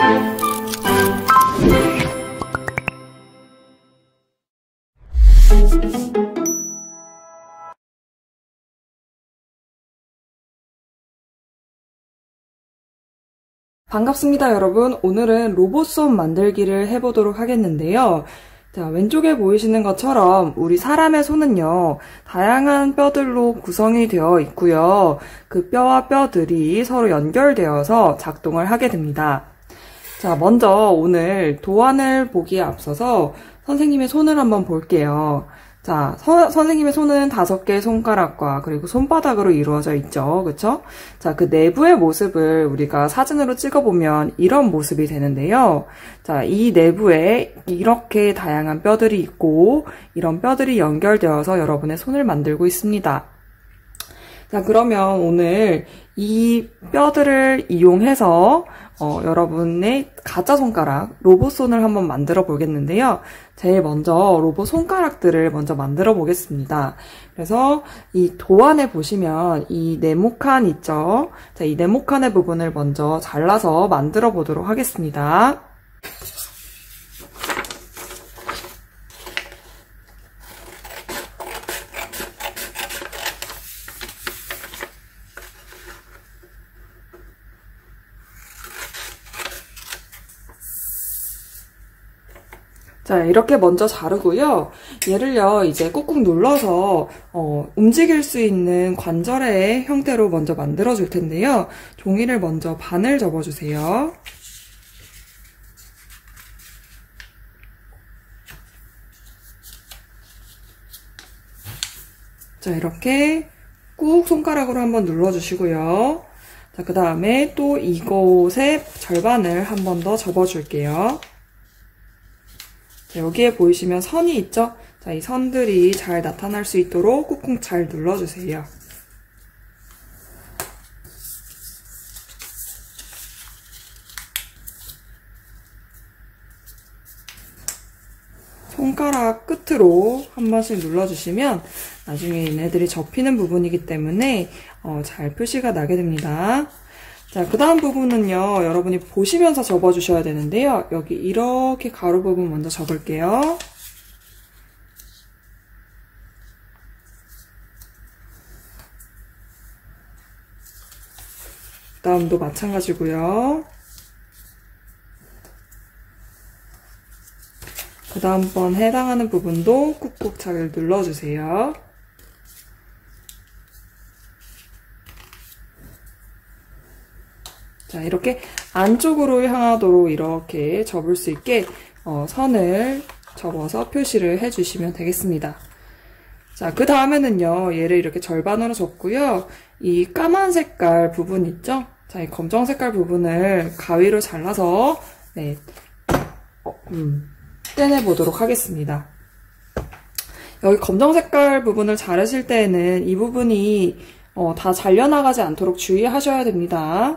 반갑습니다, 여러분. 오늘은 로봇손 만들기를 해보도록 하겠는데요. 자, 왼쪽에 보이시는 것처럼 우리 사람의 손은요, 다양한 뼈들로 구성이 되어 있고요. 그 뼈와 뼈들이 서로 연결되어서 작동을 하게 됩니다. 자, 먼저 오늘 도안을 보기에 앞서서 선생님의 손을 한번 볼게요. 자, 선생님의 손은 5개의 손가락과 그리고 손바닥으로 이루어져 있죠. 그쵸? 자, 그 내부의 모습을 우리가 사진으로 찍어보면 이런 모습이 되는데요. 자, 이 내부에 이렇게 다양한 뼈들이 있고 이런 뼈들이 연결되어서 여러분의 손을 만들고 있습니다. 자, 그러면 오늘 이 뼈들을 이용해서 여러분의 가짜 손가락, 로봇 손을 한번 만들어 보겠는데요. 제일 먼저 로봇 손가락들을 먼저 만들어 보겠습니다. 그래서 이 도안에 보시면 이 네모칸 있죠? 자, 이 네모칸의 부분을 먼저 잘라서 만들어 보도록 하겠습니다. 자, 이렇게 먼저 자르고요. 얘를요, 이제 꾹꾹 눌러서 움직일 수 있는 관절의 형태로 먼저 만들어 줄 텐데요. 종이를 먼저 반을 접어주세요. 자, 이렇게 꾹 손가락으로 한번 눌러주시고요. 자, 그 다음에 또 이곳에 절반을 한 번 더 접어줄게요. 여기에 보이시면 선이 있죠? 자, 이 선들이 잘 나타날 수 있도록 꾹꾹 잘 눌러주세요. 손가락 끝으로 한 번씩 눌러주시면 나중에 얘네들이 접히는 부분이기 때문에 잘 표시가 나게 됩니다. 자, 그 다음 부분은요, 여러분이 보시면서 접어주셔야 되는데요. 여기 이렇게 가로 부분 먼저 접을게요. 그 다음도 마찬가지고요. 그 다음번 해당하는 부분도 꾹꾹 잘 눌러주세요. 자, 이렇게 안쪽으로 향하도록 이렇게 접을 수 있게 선을 접어서 표시를 해주시면 되겠습니다. 자, 그 다음에는요, 얘를 이렇게 절반으로 접고요. 이 까만 색깔 부분 있죠? 자, 이 검정 색깔 부분을 가위로 잘라서 떼내보도록 하겠습니다. 여기 검정 색깔 부분을 자르실 때에는 이 부분이 다 잘려나가지 않도록 주의하셔야 됩니다.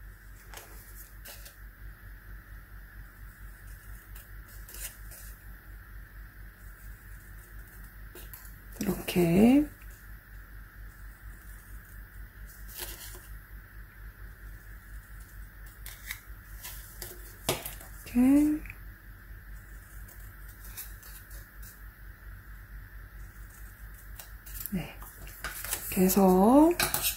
이렇게 이렇게 해서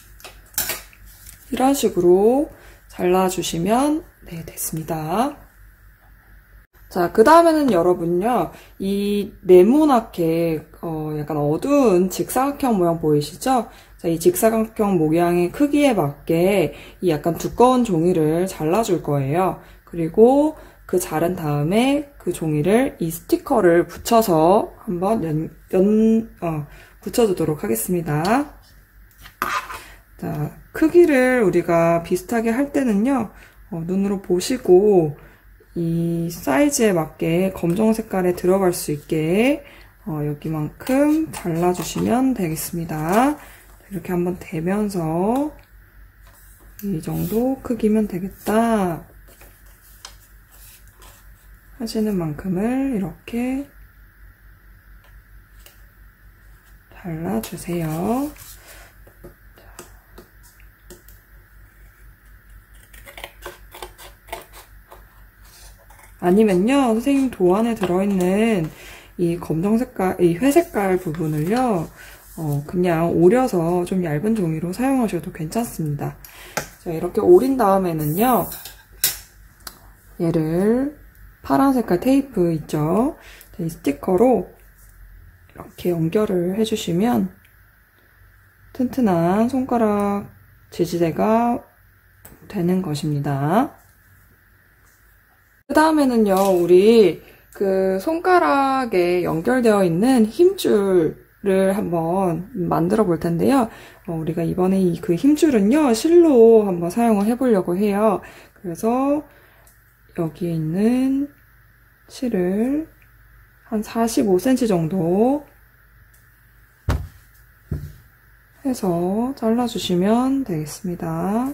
이런 식으로 잘라주시면 됐습니다. 자, 그 다음에는 여러분요, 이 네모나게 약간 어두운 직사각형 모양 보이시죠? 자, 이 직사각형 모양의 크기에 맞게 이 약간 두꺼운 종이를 잘라줄 거예요. 그리고 그 자른 다음에 그 종이를 이 스티커를 붙여서 한번 붙여주도록 하겠습니다. 자, 크기를 우리가 비슷하게 할 때는요, 눈으로 보시고 이 사이즈에 맞게 검정 색깔에 들어갈 수 있게 여기만큼 잘라주시면 되겠습니다. 이렇게 한번 대면서 이 정도 크기면 되겠다 하시는 만큼을 이렇게 잘라주세요. 아니면요, 선생님 도안에 들어있는 이 검정 색깔, 이 회색깔 부분을요, 그냥 오려서 좀 얇은 종이로 사용하셔도 괜찮습니다. 자, 이렇게 오린 다음에는요, 얘를 파란 색깔 테이프 있죠? 이 스티커로 이렇게 연결을 해주시면 튼튼한 손가락 지지대가 되는 것입니다. 그 다음에는요, 우리 그 손가락에 연결되어 있는 힘줄을 한번 만들어 볼 텐데요. 우리가 이번에 그 힘줄은요, 실로 한번 사용을 해보려고 해요. 그래서 여기에 있는 실을 한 45cm 정도 해서 잘라주시면 되겠습니다.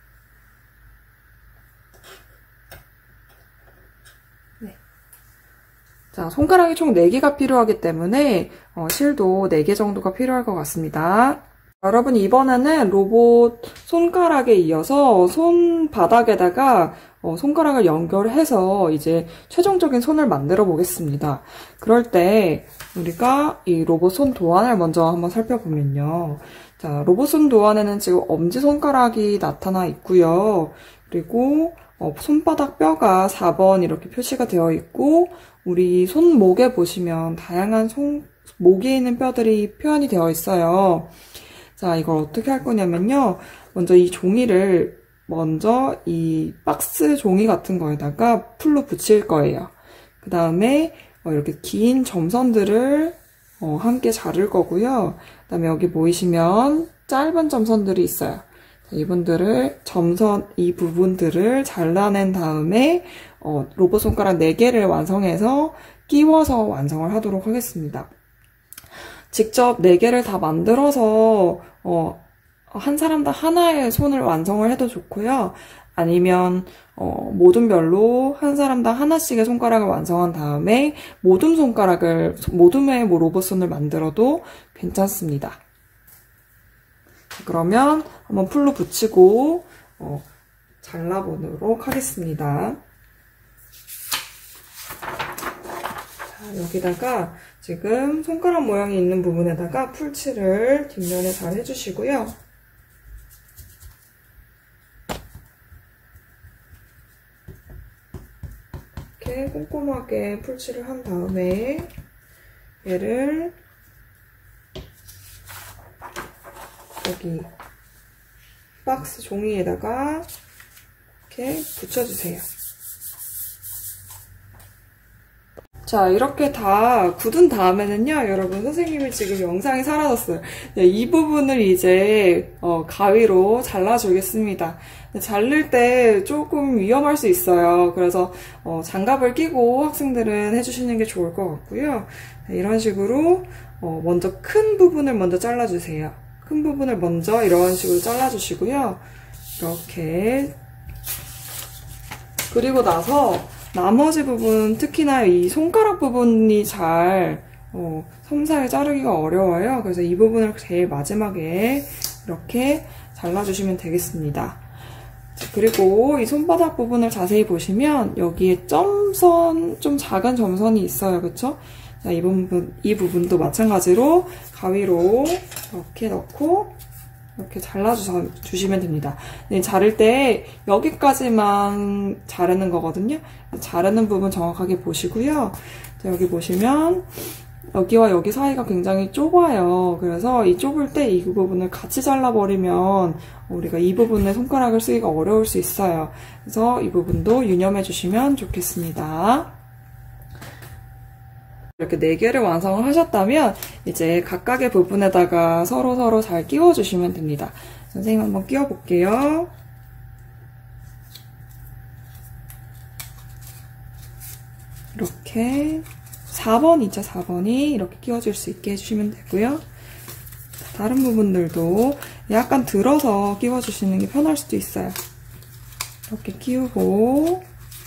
네. 자, 손가락이 총 4개가 필요하기 때문에 실도 4개 정도가 필요할 것 같습니다. 여러분, 이번에는 로봇 손가락에 이어서 손바닥에다가 손가락을 연결해서 이제 최종적인 손을 만들어 보겠습니다. 그럴 때 우리가 이 로봇 손 도안을 먼저 한번 살펴보면요. 자, 로봇 손 도안에는 지금 엄지손가락이 나타나 있고요. 그리고 손바닥 뼈가 4번 이렇게 표시가 되어 있고, 우리 손목에 보시면 다양한 목에 있는 뼈들이 표현이 되어 있어요. 자, 이걸 어떻게 할 거냐면요. 먼저 이 종이를 이 박스 종이 같은 거에다가 풀로 붙일 거예요. 그 다음에 이렇게 긴 점선들을 함께 자를 거고요. 그 다음에 여기 보이시면 짧은 점선들이 있어요. 이 부분들을 잘라낸 다음에 로봇 손가락 4개를 완성해서 끼워서 완성을 하도록 하겠습니다. 직접 4개를 다 만들어서 한 사람당 하나의 손을 완성을 해도 좋고요. 아니면 모둠별로 한 사람당 하나씩의 손가락을 완성한 다음에 모둠의 로봇손을 만들어도 괜찮습니다. 그러면 한번 풀로 붙이고 잘라보도록 하겠습니다. 자, 여기다가 지금 손가락 모양이 있는 부분에다가 풀칠을 뒷면에 잘 해주시고요. 이렇게 꼼꼼하게 풀칠을 한 다음에 얘를 여기 박스 종이에다가 이렇게 붙여주세요. 자, 이렇게 다 굳은 다음에는요, 여러분, 선생님이 지금 영상이 사라졌어요. 네, 이 부분을 이제 가위로 잘라주겠습니다. 자를 때 조금 위험할 수 있어요. 그래서 장갑을 끼고 학생들은 해주시는 게 좋을 것 같고요. 네, 이런 식으로 먼저 큰 부분을 먼저 잘라주세요. 큰 부분을 먼저 이런 식으로 잘라주시고요. 이렇게. 그리고 나서 나머지 부분, 특히나 이 손가락 부분이 잘 섬세하게 자르기가 어려워요. 그래서 이 부분을 제일 마지막에 이렇게 잘라주시면 되겠습니다. 그리고 이 손바닥 부분을 자세히 보시면 여기에 점선, 좀 작은 점선이 있어요. 그쵸? 자, 이 부분도 마찬가지로 가위로 이렇게 넣고 이렇게 잘라주시면 됩니다. 네, 자를 때 여기까지만 자르는 거거든요. 자르는 부분 정확하게 보시고요. 자, 여기 보시면 여기와 여기 사이가 굉장히 좁아요. 그래서 이 좁을 때 이 부분을 같이 잘라버리면 우리가 이 부분에 손가락을 쓰기가 어려울 수 있어요. 그래서 이 부분도 유념해 주시면 좋겠습니다. 이렇게 4개를 완성을 하셨다면 이제 각각의 부분에다가 서로 잘 끼워주시면 됩니다. 선생님 한번 끼워볼게요. 이렇게 4번이죠. 4번이 이렇게 끼워줄 수 있게 해주시면 되고요. 다른 부분들도 약간 들어서 끼워주시는 게 편할 수도 있어요. 이렇게 끼우고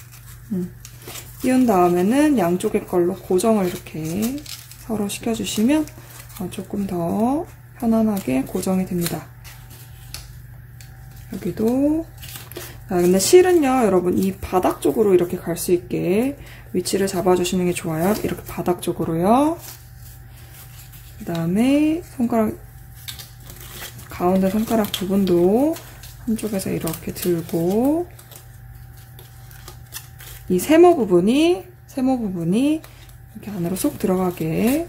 끼운 다음에는 양쪽의 걸로 고정을 이렇게 서로 시켜주시면 조금 더 편안하게 고정이 됩니다. 여기도 근데 실은요, 여러분, 이 바닥 쪽으로 이렇게 갈 수 있게 위치를 잡아주시는 게 좋아요. 이렇게 바닥 쪽으로요. 그 다음에 손가락, 가운데 손가락 부분도 한쪽에서 이렇게 들고, 이 세모 부분이 이렇게 안으로 쏙 들어가게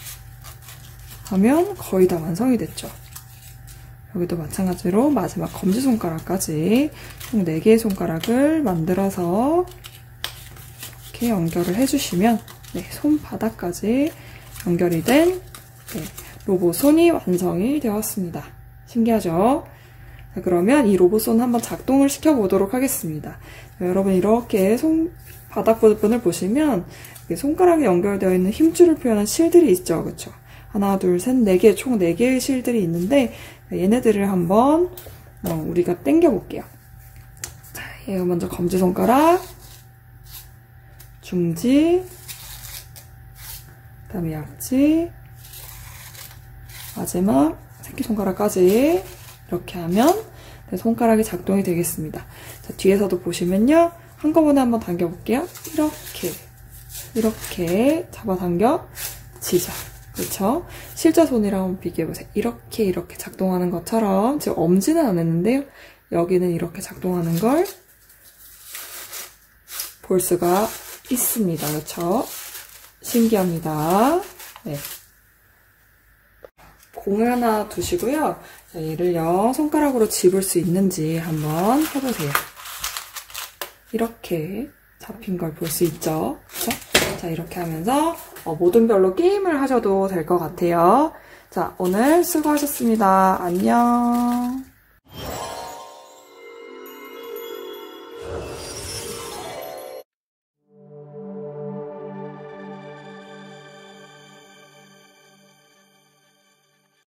하면 거의 다 완성이 됐죠. 여기도 마찬가지로 마지막 검지손가락까지 총 4개의 손가락을 만들어서 이렇게 연결을 해주시면 손바닥까지 연결이 된 로봇손이 완성이 되었습니다. 신기하죠? 자, 그러면 이 로봇손 한번 작동을 시켜보도록 하겠습니다. 여러분 이렇게 손바닥 부분을 보시면 손가락에 연결되어 있는 힘줄을 표현한 실들이 있죠. 그쵸? 하나, 둘, 셋, 4개, 총 4개의 실들이 있는데 얘네들을 한번 우리가 당겨 볼게요. 자, 얘가 먼저 검지손가락, 중지, 그 다음에 약지, 마지막 새끼손가락까지 이렇게 하면 손가락이 작동이 되겠습니다. 자, 뒤에서도 보시면요. 한꺼번에 한번 당겨볼게요. 이렇게 잡아당겨 지져. 그렇죠? 실제 손이랑 한번 비교해보세요. 이렇게 작동하는 것처럼 지금 엄지는 안 했는데요. 여기는 이렇게 작동하는 걸 볼 수가 있습니다. 그렇죠? 신기합니다. 네. 공을 하나 두시고요. 자, 얘를요, 손가락으로 집을 수 있는지 한번 해보세요. 이렇게 잡힌 걸 볼 수 있죠? 그쵸? 자, 이렇게 하면서 모든 별로 게임을 하셔도 될 것 같아요. 자, 오늘 수고하셨습니다. 안녕.